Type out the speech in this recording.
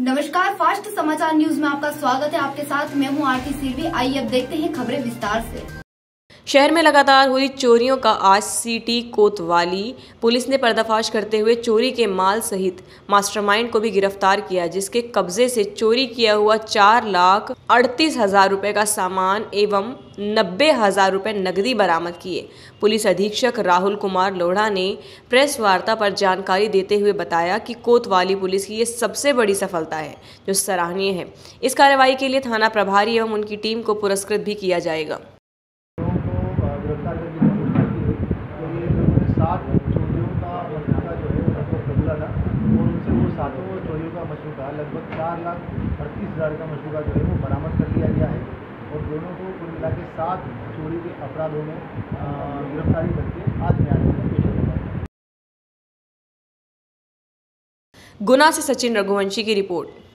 नमस्कार, फास्ट समाचार न्यूज में आपका स्वागत है। आपके साथ मैं हूं आरती सिरवी। आइए अब देखते हैं खबरें विस्तार से। शहर में लगातार हुई चोरियों का आज सिटी कोतवाली पुलिस ने पर्दाफाश करते हुए चोरी के माल सहित मास्टरमाइंड को भी गिरफ्तार किया, जिसके कब्जे से चोरी किया हुआ 4,38,000 रुपए का सामान एवं 90,000 रुपए नकदी बरामद किए। पुलिस अधीक्षक राहुल कुमार लोढ़ा ने प्रेस वार्ता पर जानकारी देते हुए बताया कि कोतवाली पुलिस की ये सबसे बड़ी सफलता है, जो सराहनीय है। इस कार्रवाई के लिए थाना प्रभारी एवं उनकी टीम को पुरस्कृत भी किया जाएगा। गिरफ्तार करके पूछताछ की गई तो ये लोगों ने 7 चोरियों का मशरूका जो है लगभग कबूला था और उनसे वो 7 चोरियों का मशरूका लगभग 4,38,000 का मशरूका जो है वो बरामद कर लिया गया है और दोनों को कुल मिला के 7 चोरी के अपराधों में गिरफ्तारी करके आज न्यायालय में पेश किया गया। गुना से सचिन रघुवंशी की रिपोर्ट।